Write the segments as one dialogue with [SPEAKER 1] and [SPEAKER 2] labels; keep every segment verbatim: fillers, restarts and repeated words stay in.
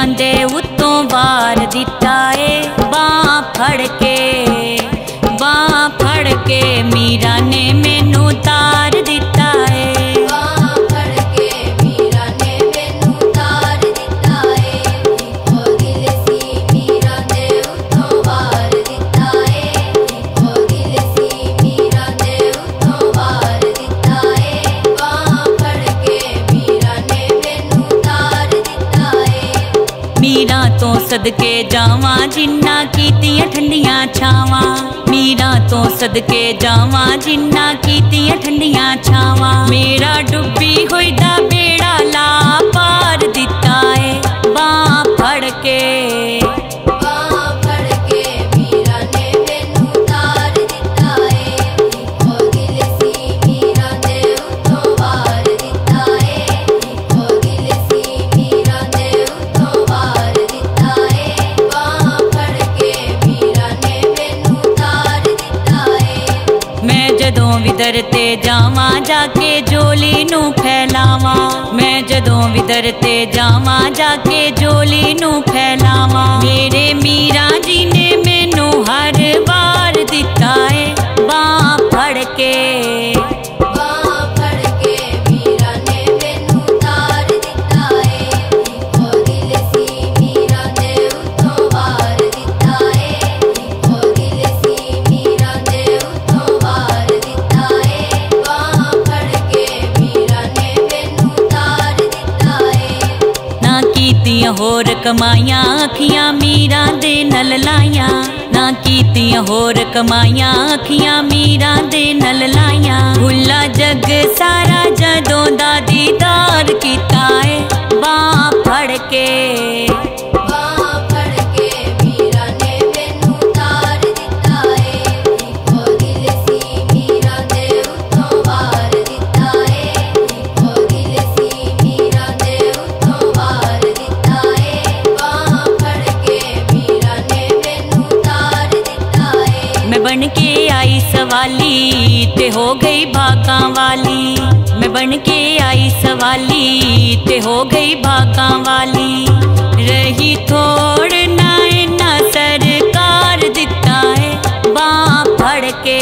[SPEAKER 1] दे उत्तों वार दिता है। बां फड़ के बां फड़ के मीरा ने मैनू तार दिता है। मीरा तो सदके जावा जिन्ना कीतियां ठंडियां छावां। मीरा तो सदके जावा जिन्ना कीतियां ठंडियां छावां। मेरा डुब्बी होई दा बेड़ा ला पार दिता है। बां फड़ के जदों विदर ते जावां जाके जोली नू फैलावां। मैं जदों विदर ते जावां जाके जोली नू फैलावां। मेरे मीरा जी ने मैनू हर बार दिता है। बां फड़ के होर कमाइयां अखियां मीरा दे नल लाइयां। ना कीतियां होर कमाइयां अखियां मीरा दे नल लाइयां। भुला जग सारा जदों दा दीदार कीता है। बां फड़ के बन के आई सवाली ते हो गई भागां वाली। मैं बन के आई सवाली ते हो गई भागां वाली। रही थोड़ ना इन्ना सरकार दिता है। बां फड़ के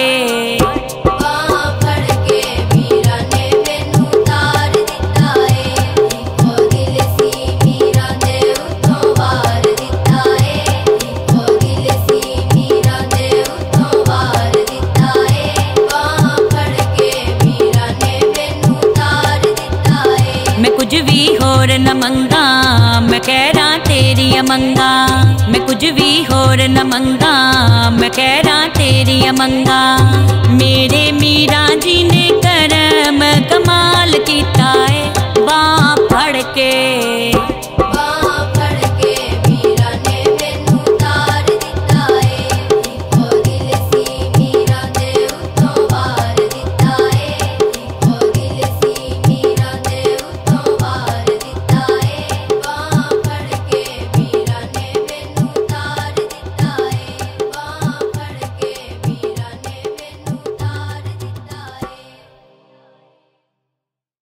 [SPEAKER 1] कुछ भी होर न मंगा मैं कह रहा तेरी अमंगा। मैं कुछ भी होर न मंगा मैं कह रहा तेरी अमंगा। मेरे मीरा जी ने करम कमाल कीता है।